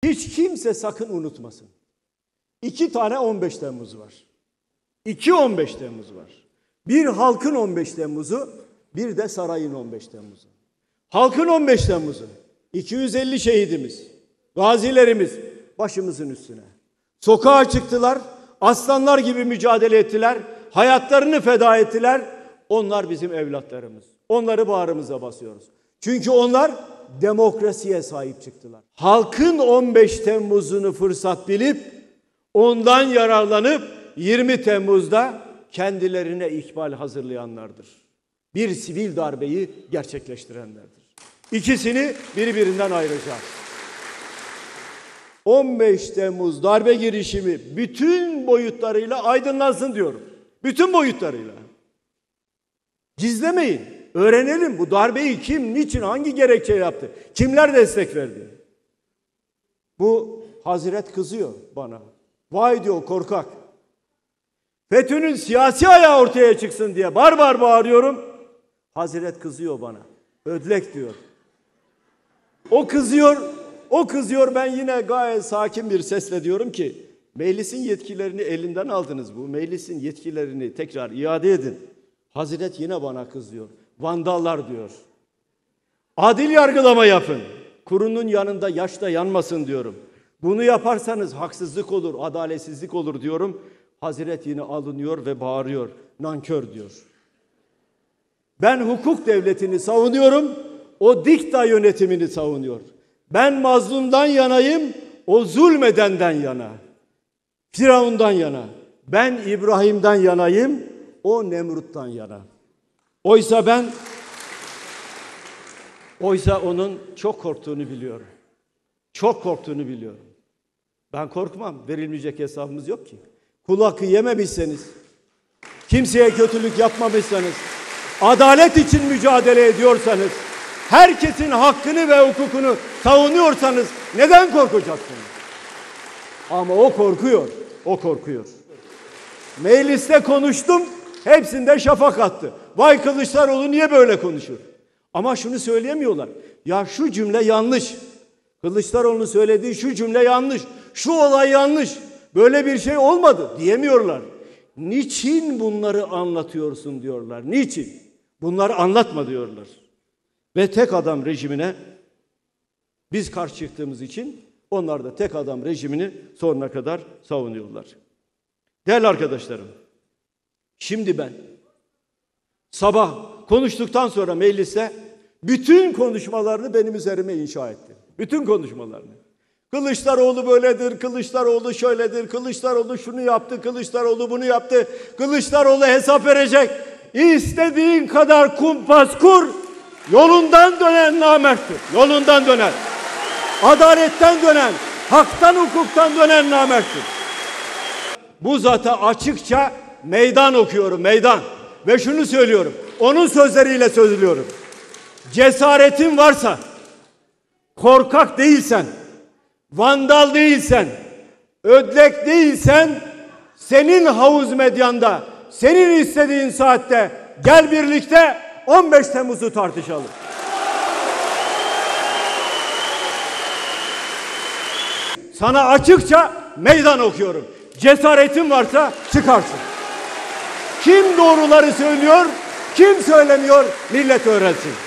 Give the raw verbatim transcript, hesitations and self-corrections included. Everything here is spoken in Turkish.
Hiç kimse sakın unutmasın. İki tane on beş Temmuz var. İki on beş Temmuz var. Bir halkın on beş Temmuz'u, bir de sarayın on beş Temmuz'u. Halkın on beş Temmuz'u. iki yüz elli şehidimiz, gazilerimiz başımızın üstüne. Sokağa çıktılar, aslanlar gibi mücadele ettiler, hayatlarını feda ettiler. Onlar bizim evlatlarımız. Onları bağrımıza basıyoruz. Çünkü onlar demokrasiye sahip çıktılar. Halkın on beş Temmuz'unu fırsat bilip ondan yararlanıp yirmi Temmuz'da kendilerine ikbal hazırlayanlardır. Bir sivil darbeyi gerçekleştirenlerdir. İkisini birbirinden ayıracağız. on beş Temmuz darbe girişimi bütün boyutlarıyla aydınlansın diyorum. Bütün boyutlarıyla. Gizlemeyin. Öğrenelim bu darbeyi kim, niçin, hangi gerekçe yaptı? Kimler destek verdi? Bu Hazret kızıyor bana. Vay diyor korkak. FETÖ'nün siyasi ayağı ortaya çıksın diye bar bar bağırıyorum. Hazret kızıyor bana. Ödlek diyor. O kızıyor, o kızıyor. Ben yine gayet sakin bir sesle diyorum ki meclisin yetkilerini elinden aldınız bu. Meclisin yetkilerini tekrar iade edin. Hazret yine bana kızıyor. Vandallar diyor. Adil yargılama yapın. Kurunun yanında yaş da yanmasın diyorum. Bunu yaparsanız haksızlık olur, adaletsizlik olur diyorum. Hazret yine alınıyor ve bağırıyor. Nankör diyor. Ben hukuk devletini savunuyorum. O dikta yönetimini savunuyor. Ben mazlumdan yanayım. O zulmedenden yana. Firavundan yana. Ben İbrahim'den yanayım. O Nemrut'tan yana. Oysa ben oysa onun çok korktuğunu biliyorum. Çok korktuğunu biliyorum. Ben korkmam. Verilmeyecek hesabımız yok ki. Kul hakkı yememişseniz, kimseye kötülük yapmamışsanız, adalet için mücadele ediyorsanız, herkesin hakkını ve hukukunu savunuyorsanız neden korkacaksınız? Ama o korkuyor. O korkuyor. Mecliste konuştum. Hepsinde şafak attı. Vay Kılıçdaroğlu niye böyle konuşuyor? Ama şunu söyleyemiyorlar. Ya şu cümle yanlış. Kılıçdaroğlu'nun söylediği şu cümle yanlış. Şu olay yanlış. Böyle bir şey olmadı diyemiyorlar. Niçin bunları anlatıyorsun diyorlar. Niçin? Bunları anlatma diyorlar. Ve tek adam rejimine biz karşı çıktığımız için onlar da tek adam rejimini sonuna kadar savunuyorlar. Değerli arkadaşlarım, şimdi ben sabah konuştuktan sonra mecliste bütün konuşmalarını benim üzerime inşa etti. Bütün konuşmalarını. Kılıçdaroğlu böyledir, Kılıçdaroğlu şöyledir, Kılıçdaroğlu şunu yaptı, Kılıçdaroğlu bunu yaptı, Kılıçdaroğlu hesap verecek. İstediğin kadar kumpas kur, yolundan dönen namerttir. Yolundan dönen, adaletten dönen, haktan hukuktan dönen namerttir. Bu zata açıkça meydan okuyorum, meydan. Ve şunu söylüyorum, onun sözleriyle söylüyorum. Cesaretin varsa, korkak değilsen, vandal değilsen, ödlek değilsen, senin havuz medyanda, senin istediğin saatte gel birlikte on beş Temmuz'u tartışalım. Sana açıkça meydan okuyorum. Cesaretin varsa çıkarsın. Kim doğruları söylüyor, kim söylemiyor millet öğrensin.